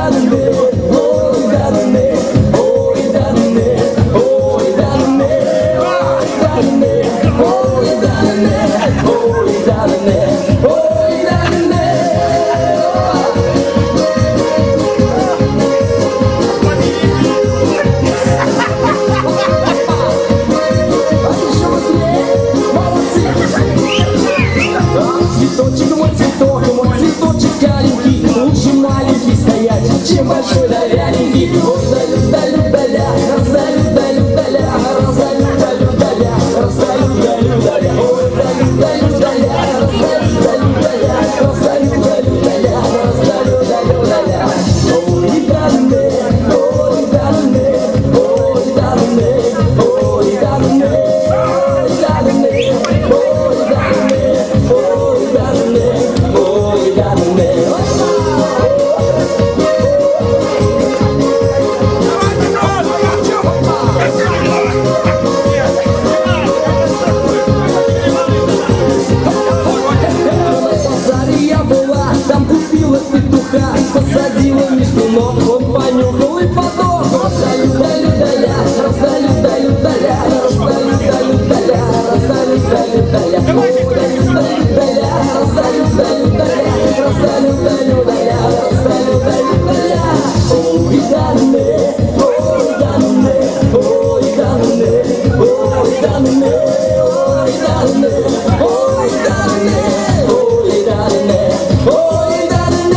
Чем большой да вяленький, ой, да-лю-да-лю-да-ля, раз-да-лю-да-лю-да-ля, раз-да-лю-да-лю-да-ля, раз-да-лю-да-лю-да-ля, ой, да-лю-да-лю-да-ля, раз-да-лю-да-лю-да-ля, раз-да-лю-да-лю-да-ля, раз-да-лю-да-лю-да-ля. Ой, да-ну-не, ой, да-ну-не, ой, да-ну-не, ой, да-ну-не, ой, да-ну-не, ой, да-ну-не, ой, да-ну-не, ой, да-ну-не. Посадила между ног, он понюхал и подох. Раз-да-лю-да-лю-да-ля, раз-да-лю-да-лю-да-ля, раз-да-лю-да-лю-да-ля, раз-да-лю-да-лю-да-ля, раз-да-лю-да-лю-да-ля, раз-да-лю-да-лю-да-ля, раз-да-лю-да-лю-да-ля, раз-да-лю-да-лю-да-ля. Ой, да-ну-не, ой, да-ну-не, ой, да-ну-не, ой, да-ну-не, ой, да-ну-не, ой, да-ну-не, ой, да-ну-не, ой, да-ну-не.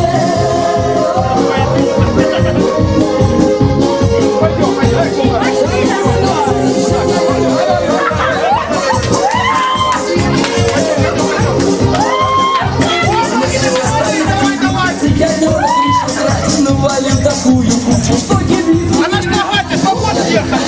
Навалил такую кучу, что кибит. Она что, Ватя, похож ехать?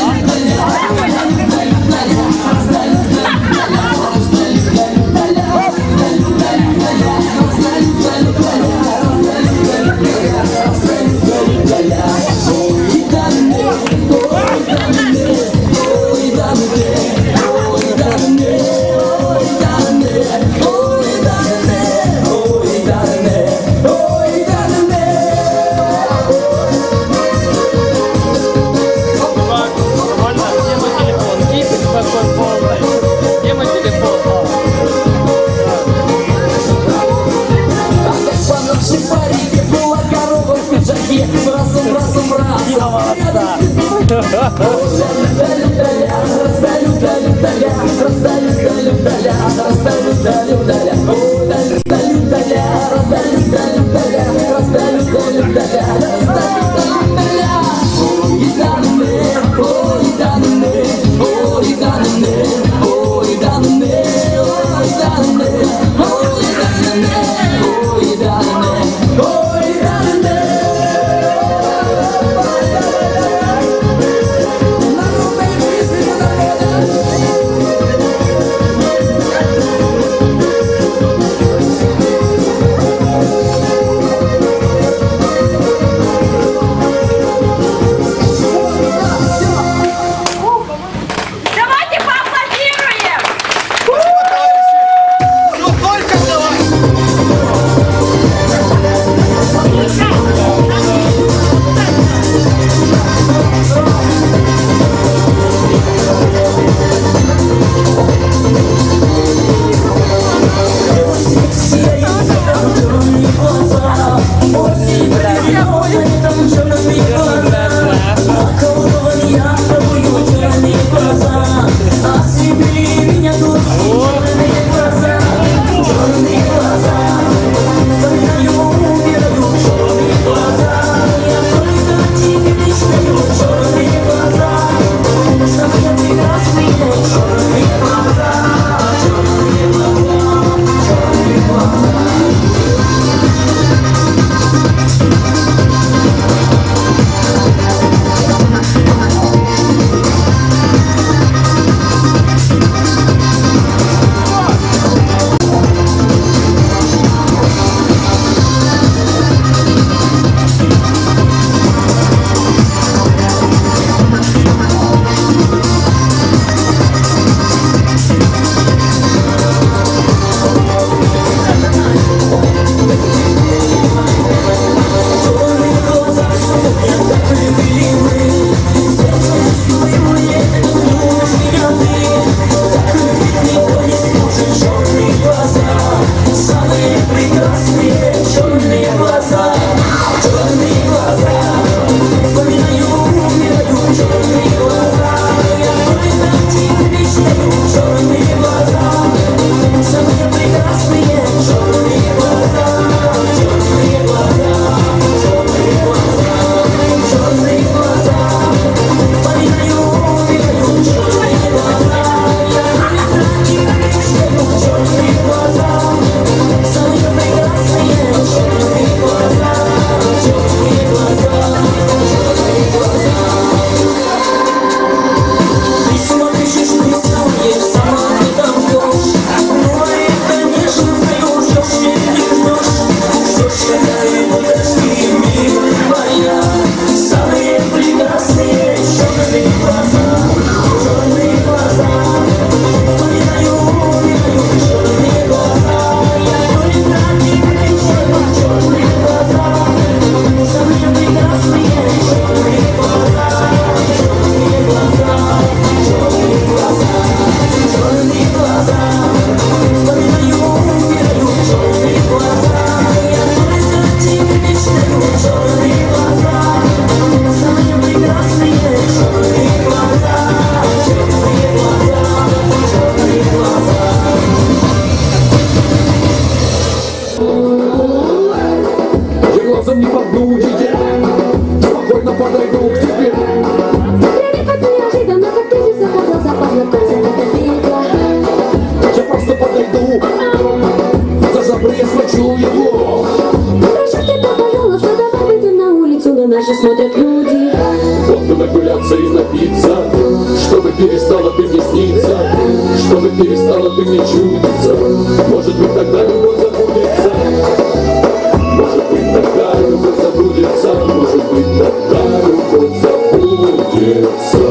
подойду к тебе. Прилипать неожиданно, как ты здесь оказался, познакомься, как это видно. Я просто подойду, за забры я схвачу его. Прошу тебя, пожалуйста, давай выйдем на улицу, на нас же смотрят люди. Вот бы нагуляться и напиться, чтобы перестала ты мне сниться, чтобы перестала ты мне чудиться. Может быть, тогда любовь забудется. Может быть, тогда любовь забудется. Может быть, тогда любовь забудется.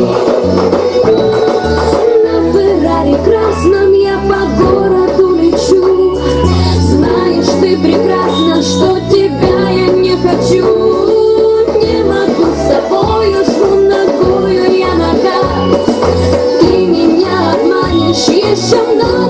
На Феррари красном я по городу лечу. Знаешь ты прекрасно, что тебя я не хочу. Не могу с тобою, жму ногою я нога. Ты меня обманешь еще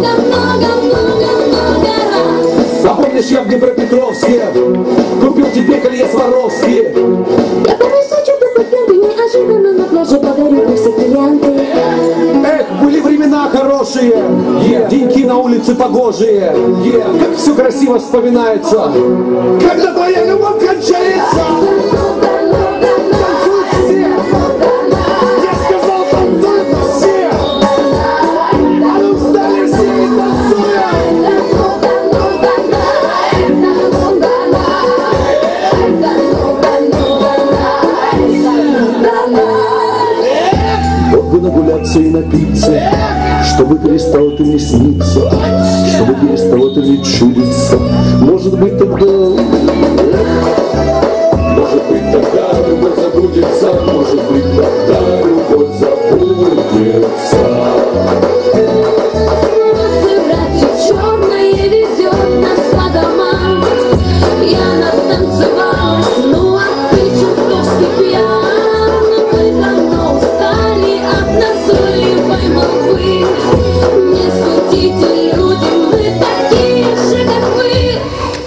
много раз. А помнишь, я в Днепропетровске купил тебе колье Сваровски? Я повесу чудо пленты, неожиданно на пляже подарю, как все клиенты. Эх, были времена хорошие, деньки на улице погожие, как все красиво вспоминается, когда твоя любовь кончается. Танцуют все, я сказал, танцуют все, а ну встали все и танцуем. Вот бы нагуляться и напиться, чтобы перестал ты мне сниться, чтобы перестало ты мне чудиться. Может быть, тогда, может быть, тогда любовь забудется, может быть, тогда любовь забудется. Мазерати черное везет нас по домам. Я натанцевалась, ну а ты чертовски пьян. Мы давно устали от назойливой молвы. Не судите люди, мы такие же, как вы.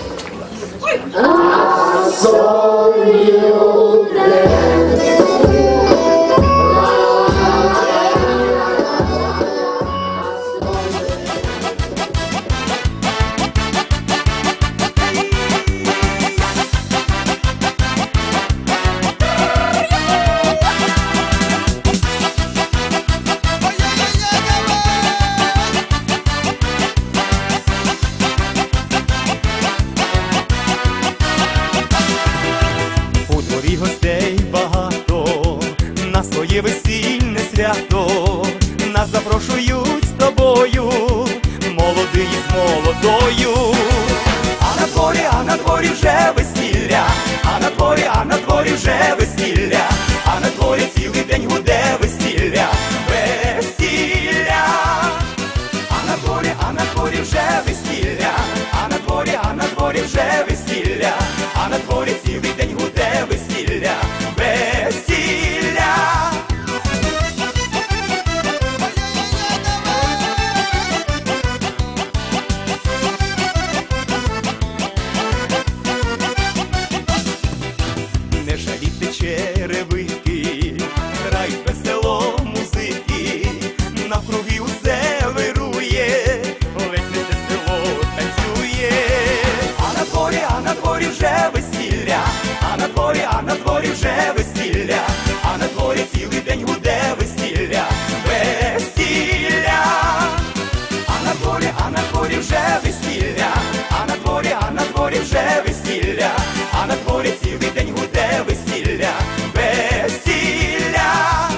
У дворі гостей багато, на своє весільне свято нас запрошують з тобою, молодий з молодою. А на дворі вже весілля, а на дворі вже весілля, а на дворі цілий день гуде весілля, весілля. А на дворі вже весілля, а на дворі вже весілля, а на дворі цілий день гуде весілля, весілля. Не жалійте черевики, грають весело музики, навкруги усе вирує, ледь не те село танцює. А на дворі вже весілля, а на дворі вже весілля, а на дворі цілий день гуде весілля, весілля. А на дворі вже весілля, а на дворі вже весілля, а на дворі цілий день гуде весілля, весілля.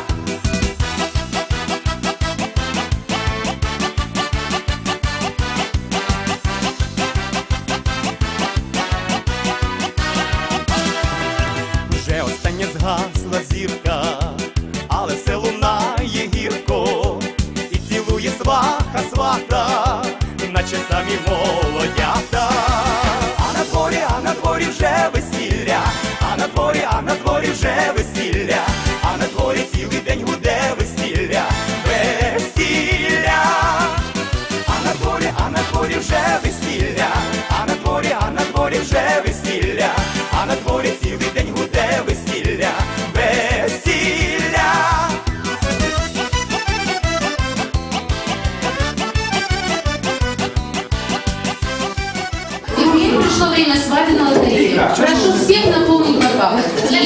Вже остання згасла зірка, але все лунає гірко, і цілує сваха свата, наче самі молодята. А на дворі вже весілля, а на дворі вже весілля, а на дворі цілий день гуде весілля, весілля. А на дворі вже весілля, а на дворі вже весілля, а на дворі цілий день гуде весілля, весілля.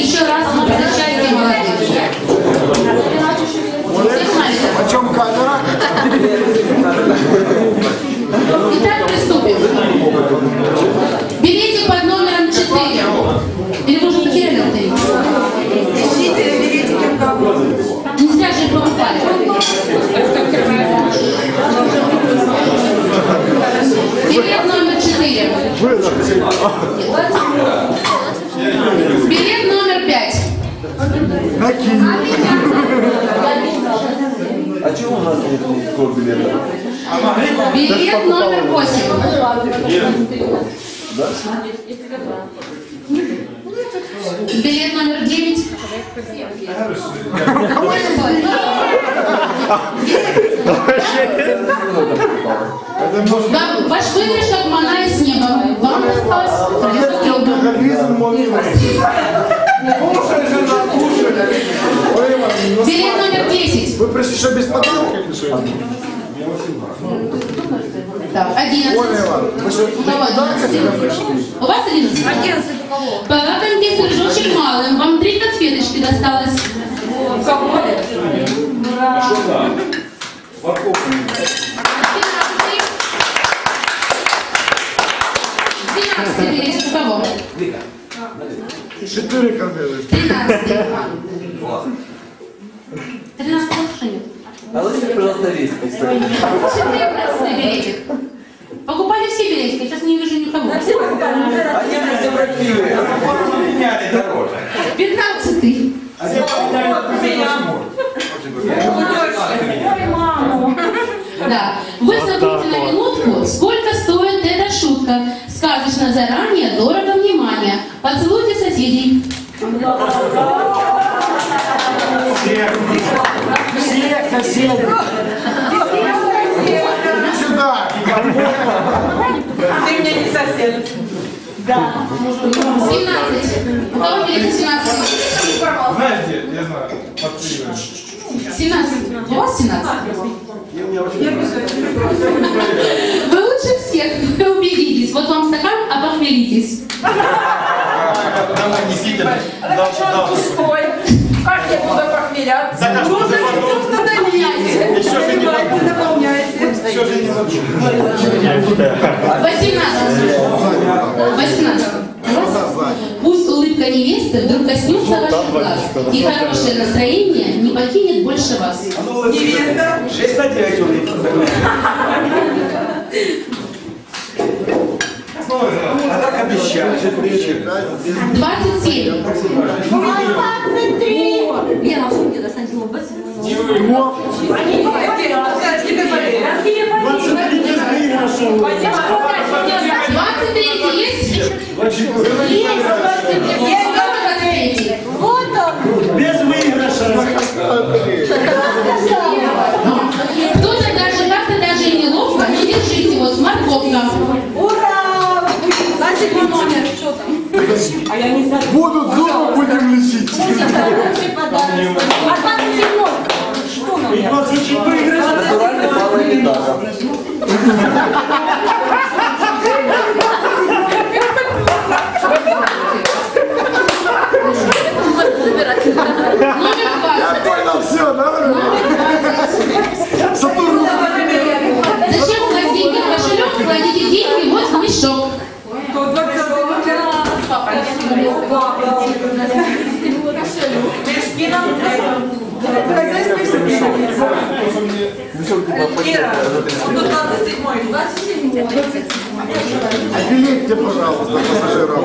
Еще раз мы встречайте молодых. О чем камера? Итак, приступим. Билетик под номером 4. Или вы уже потеряли лотерею? Ищите билетики в кого? Нельзя же их покупать. Билет номер 4. Билет номер 5. А чего у нас нет код билета? Билет номер 8. Билет номер 9. Ваш выигрыш как мана из неба. Вам осталось. Билет номер 10. Вы пришли, что без подарка или что? Так, 11. Вы что, без подарка сюда пришли? У вас 11? 11 у кого? Пока контекст очень малым, вам 3 конфеточки досталось. У кого? 12 билетик у кого? 4 конфеты. 13 лучше нет. А лучше, пожалуйста, риск. 14 билетик. Покупали все билетики, сейчас не вижу никого. Они все красивые. 15-й. Да. Вы забудьте на минутку, сколько стоит эта шутка. Сказочно заранее, дорого внимание. Поцелуйте соседей. Всех соседей. Иди сюда. Ты мне не сосед. 17. У кого билет 17? Знаете, я знаю, подпрыгиваю. 17. У вас 17? Вы лучше всех, вы убедитесь. Вот вам стакан, а похмелитесь. Действительно. Он пустой. Как я буду похмеляться? Нужно налить. Наливайте, наполняйте. 18. Пусть улыбка невесты вдруг коснется ваших глаз, и хорошее настроение не покинет больше вас. Невеста. 6 на 9 улыбки. А так обещали. 27. 23. Лена, в сумке достаньте лоб. Тебе болеет. 23 есть? Есть. Вот он. Без выигрыша. Кто-то даже как-то даже неловко, не держите, вот морковка. Ура! Значит, мой номер. Что там? А я не знаю. Будут зубы, будем лечить. Хороший подарок. А 27. Что нам? Натуральный баллоимитатор. Номер 20. Понял, все, да? Сатурн. Зачем класть деньги в кошелек? Кладите деньги вот в мешок. Мешки нам хозяйство все пригодится. Ира, тут 27-й. 27-й. Билетите, пожалуйста, пассажирам.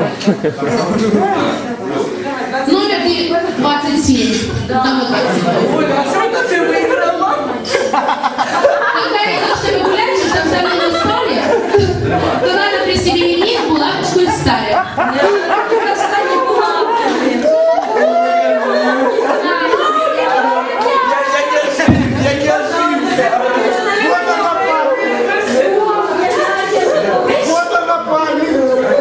Номер 27. Там вот 27. Ой, а что ты выиграла? Когда идешь на регулярчик, там со мной не спали, то надо при себе иметь булавочку из стали. Вот она память.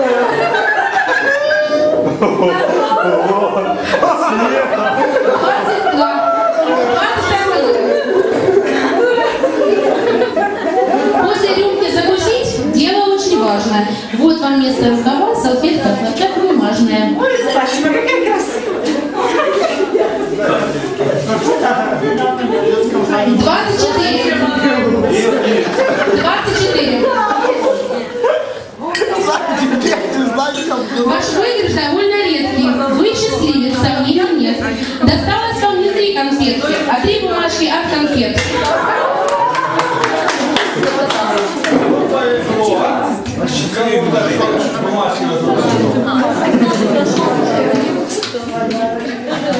22. После рюмки закусить – дело очень важное. Вот вам место рукава, салфетка, платок бумажная. Ой, спасибо, какая красота.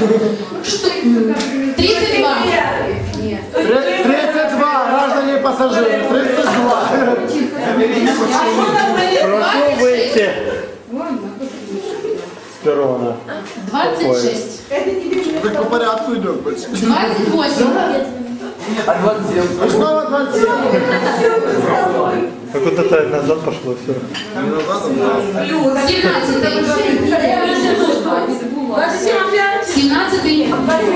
32. 32, граждане пассажиры, 32. Прошу выйти с перрона. 26. Так по порядку идем. 28. А 27? А снова 27. Как вот это назад пошло все. 17.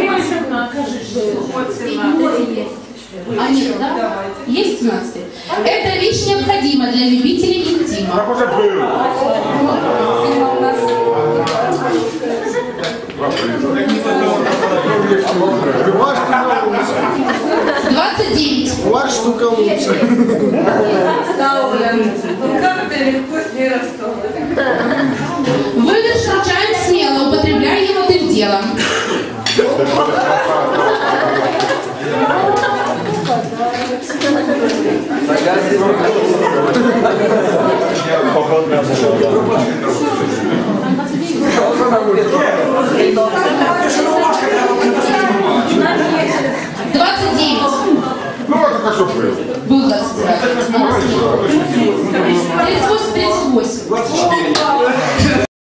А нет, да? Есть 17? Эта вещь необходима для любителей интима. 29. Ваша штука лучше. Как ты легко с ней расстался. Выигрыш вручаем смело, употребляя его ты в дело. Походная была. 29. Ну, это хорошо был. Был 28. 38. 38.